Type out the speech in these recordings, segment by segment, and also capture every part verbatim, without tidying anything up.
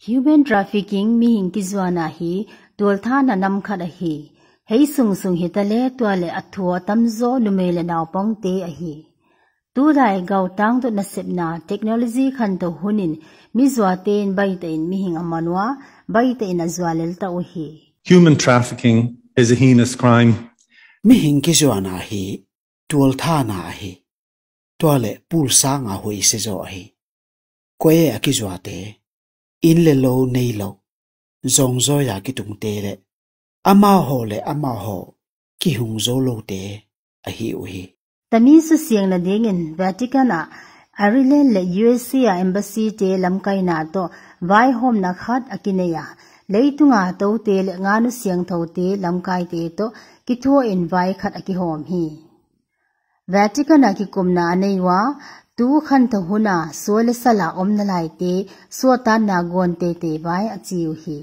human trafficking mi hing kizwana hi doltha na nam khada hi hei sung sung hi tale twale athua tamzo numele naw pongte a hi tu rai gau tang to nasepna technology khan to hunin mi zwaten baitein mi hing amanwa baitein azwalel ta o hi. Human trafficking is a heinous crime. Mi hing kizwana hi doltha na hi twale pulsa nga hui se zo hi kwe akizwate in le lo nei lo zong zo ya ki tung te le ama ho le ama ho ki hung zo lo te a hi u hi tami su siang na dingin Vatican a Ireland le U S A embassy te lamkai na to vai hom na khat akineya leitunga to te le nganu siang tho te lamkai te to ki tho in vai khat aki hom hi Vatican a ki kumna aneiwa tu khan to huna sole sala omna lai te suata na gon te te vai achiu hi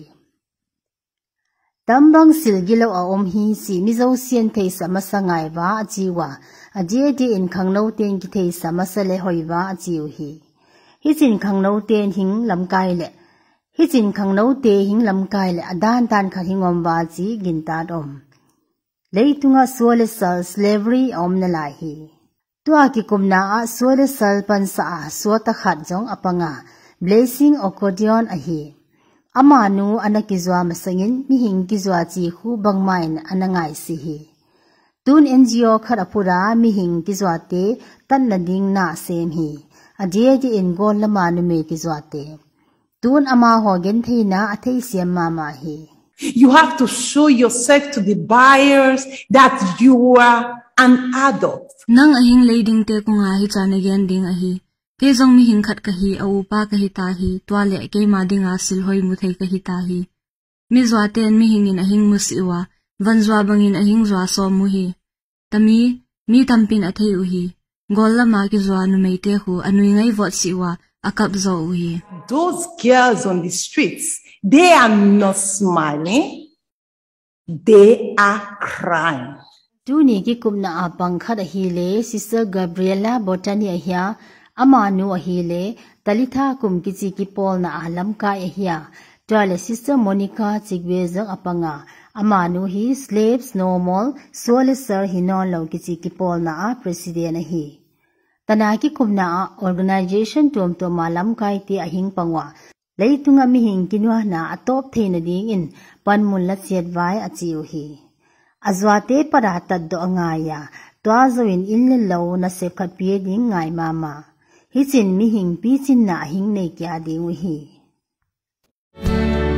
tambang silgilo a om hi si mizo sian thei samasangai wa achiwa aje de in khangno ten ki thei samasale hoiwa achiu hi hi chin khangno ten hing lamkai le hi chin khangno te hing lamkai le adan tan kha hingom wa chi ginta dom leitunga sole sal slavery omna lai hi tua ki kumna a sole sal pansa a suata khat jong apanga blessing accordion a hi amanu anakizwa masangin mi hing kizwa chi khu bangmain anangai si hi tun N G O khara pura mi hing kizwa te tan na ding na sem hi aje ji in gol lama nu me kizwa te tun ama ho gen theina athei siam mama hi. You have to show yourself to the buyers that you are an adult. Nang ahing leading te ko nga hi chane gen ding ahi ke jong mi hing khat ka hi au pa ka hi ta hi twale ke ma dinga sil hoi mu thei ka hi ta hi mi zwa ten mi hingin ahing musiwa vanzwa bangin ahing zwa so mu hi tami mi tampin athei u hi golla ma ki zwa nu mei te hu anui ngai vot siwa akap zo u hi. Those girls on the streets, they are not smiling, they are crying. Tuni ki kumna apang khada hi le Sister Gabriela Botani ahia amanu ahile talitha kum kichi ki pol na alam ka ehia twale Sister Monica Chigwezang apanga amanu hi slaves normal solisar hinon lo kichi ki pol na a president ahi tanaki kumna organization tom to malam kai ti ahing pangwa leitunga mi hing kinwa na atop theina ding in panmun la chet vai achiu hi azwate parata do angaya twazoin inle lo na sepkhat pie ding ngai mama hi chin mi hing pi chin na hing nei kya ding hi.